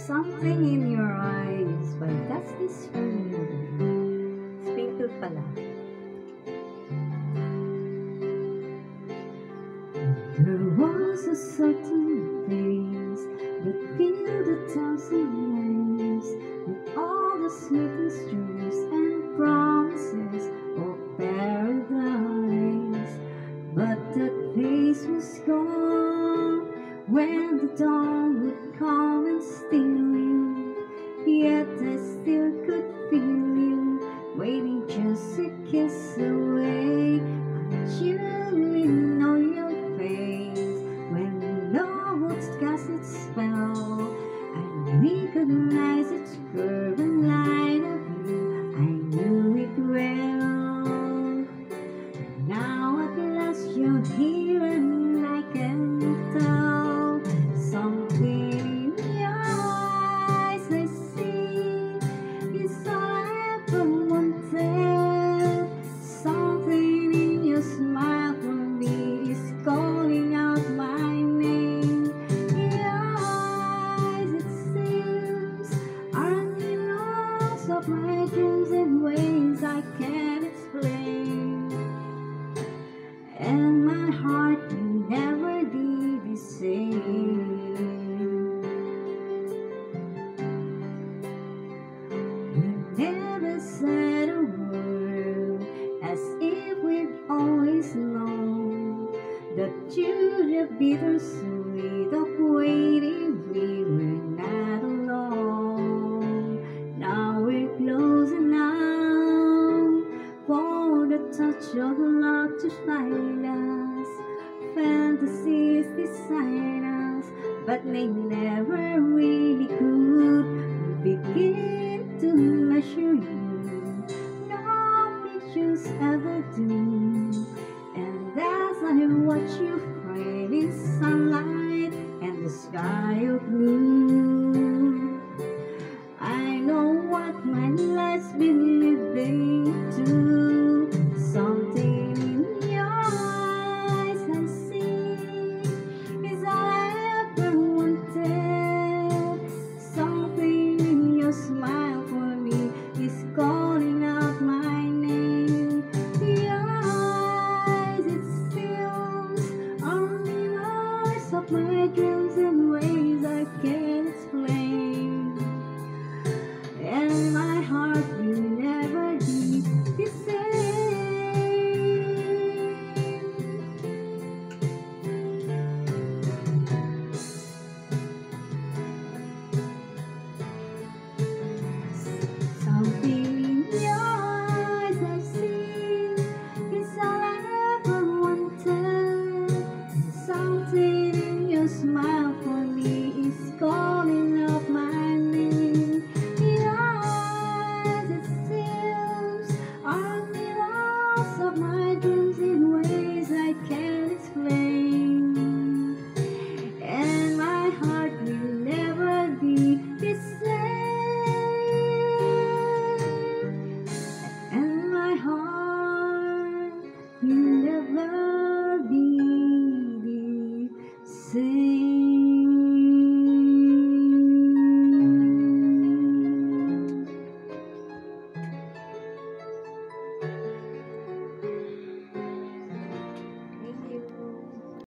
Something in Your Eyes by Dusty Springfield pala. There was a certain place that filled 1,000 lives with all the sweetest dreams and promises of paradise. But that place was gone when the dawn would come and steal you. Yet I still could feel you waiting just a kiss away. I truly know your face when love cast its spell. I recognize its curve and line of you. I knew it well. Now at last you're here and I can tell something in your eyes I see is all I ever wanted. Something in your smile for me is calling out my name. Your eyes, it seems, are mirrors of my dreams in ways I can't explain. And my heart will never be the same. We never said a word, as if we'd always known that through the bittersweet of waiting we were not alone. Now we're close enough for the touch of love to find us. Fantasies decide us, but they never really could. We begin to measure you, no pictures ever do. And as I watch you frame in sunlight and the sky of blue, I know what my life's been living to. Something in your eyes I see is all I ever wanted. Something in your smile for me is calling out my name. Your eyes, it seems, are mirrors of my dreams.